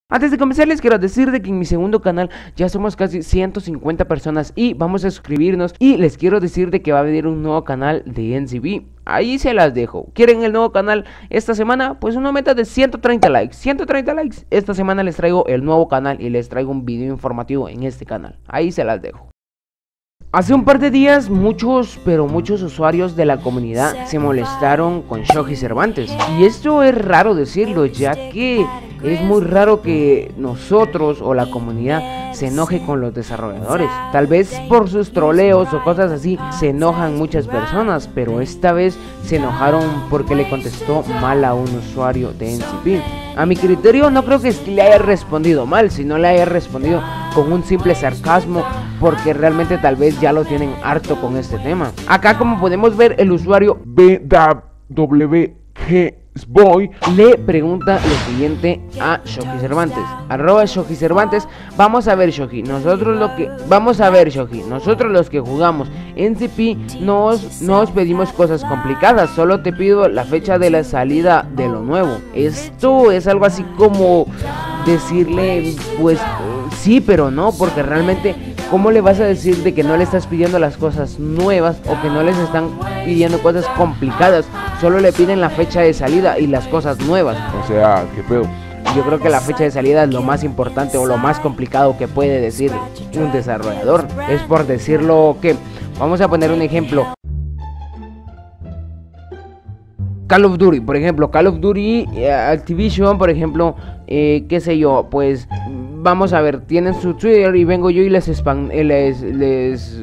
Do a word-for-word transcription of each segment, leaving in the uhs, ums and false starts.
Antes de comenzar les quiero decir de que en mi segundo canal ya somos casi ciento cincuenta personas y vamos a suscribirnos, y les quiero decir de que va a venir un nuevo canal de N C B. Ahí se las dejo. ¿Quieren el nuevo canal esta semana? Pues una meta de ciento treinta likes. ciento treinta likes. Esta semana les traigo el nuevo canal y les traigo un video informativo en este canal. Ahí se las dejo. Hace un par de días muchos, pero muchos usuarios de la comunidad se molestaron con Shoji Cervantes. Y esto es raro decirlo, ya que es muy raro que nosotros o la comunidad se enoje con los desarrolladores. Tal vez por sus troleos o cosas así se enojan muchas personas, pero esta vez se enojaron porque le contestó mal a un usuario de N C P. A mi criterio no creo que le haya respondido mal, sino le haya respondido con un simple sarcasmo, porque realmente tal vez ya lo tienen harto con este tema. Acá, como podemos ver, el usuario B W G Boy le pregunta lo siguiente a Shoji Cervantes, arroba Shoji Cervantes. Vamos a ver, Shoji, nosotros lo que vamos a ver, Shoji, nosotros los que jugamos N C P nos, nos pedimos cosas complicadas, solo te pido la fecha de la salida de lo nuevo. Esto es algo así como decirle, pues sí, pero no, porque realmente ¿cómo le vas a decir de que no le estás pidiendo las cosas nuevas o que no les están pidiendo cosas complicadas? Solo le piden la fecha de salida y las cosas nuevas. O sea, ¿qué pedo? Yo creo que la fecha de salida es lo más importante o lo más complicado que puede decir un desarrollador. Es por decirlo que, vamos a poner un ejemplo. Call of Duty, por ejemplo, Call of Duty, eh, Activision, por ejemplo, eh, qué sé yo, pues vamos a ver, tienen su Twitter y vengo yo y les spam, eh, les, les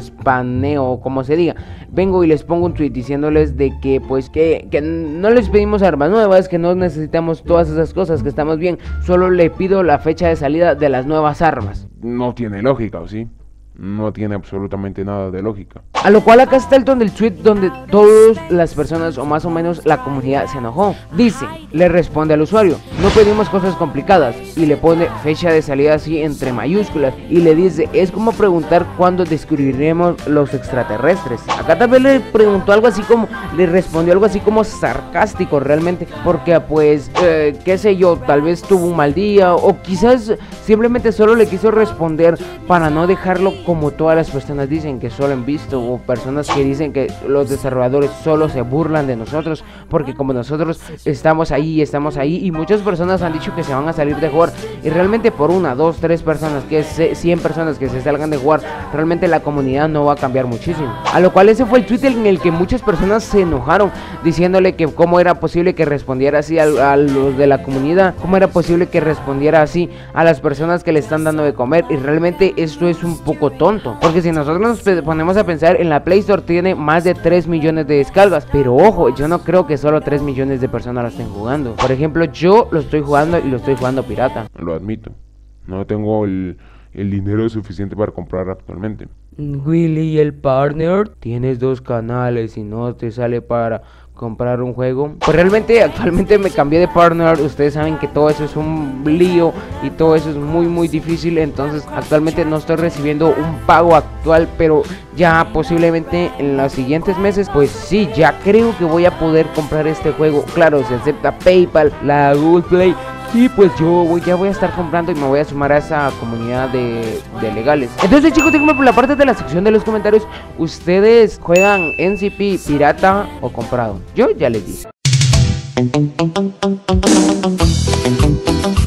spameo, como se diga, vengo y les pongo un tweet diciéndoles de que pues que, que no les pedimos armas nuevas, que no necesitamos todas esas cosas, que estamos bien, solo le pido la fecha de salida de las nuevas armas. No tiene lógica, ¿o sí? No tiene absolutamente nada de lógica. A lo cual acá está el tono del tweet donde todas las personas o más o menos la comunidad se enojó. Dice, le responde al usuario, no pedimos cosas complicadas, y le pone fecha de salida así entre mayúsculas y le dice, es como preguntar cuándo descubriremos los extraterrestres. Acá también le preguntó algo así como, le respondió algo así como sarcástico realmente, porque pues, eh, qué sé yo, tal vez tuvo un mal día o quizás simplemente solo le quiso responder para no dejarlo como todas las personas dicen que solo han visto, o personas que dicen que los desarrolladores solo se burlan de nosotros porque como nosotros estamos ahí, estamos ahí, y muchas personas han dicho que se van a salir de jugar, y realmente por una, dos, tres personas, que es cien personas que se salgan de jugar, realmente la comunidad no va a cambiar muchísimo. A lo cual ese fue el tweet en el que muchas personas se enojaron, diciéndole que cómo era posible que respondiera así a, a los de la comunidad, cómo era posible que respondiera así a las personas que le están dando de comer, y realmente esto es un poco tonto, porque si nosotros nos ponemos a pensar, en la Play Store tiene más de tres millones de descargas, pero ojo, yo no creo que solo tres millones de personas lo estén jugando. Por ejemplo, yo lo estoy jugando y lo estoy jugando pirata. Lo admito, no tengo el, el dinero suficiente para comprar actualmente. Willy, el partner, tienes dos canales y no te sale para comprar un juego. Pues realmente actualmente me cambié de partner, ustedes saben que todo eso es un lío y todo eso es muy muy difícil, entonces actualmente no estoy recibiendo un pago actual, pero ya posiblemente en los siguientes meses pues sí, ya creo que voy a poder comprar este juego. Claro, se acepta PayPal, la Google Play, y pues yo voy, ya voy a estar comprando y me voy a sumar a esa comunidad de, de legales. Entonces, chicos, díganme por la parte de la sección de los comentarios, ¿ustedes juegan N C P pirata o comprado? Yo ya les dije.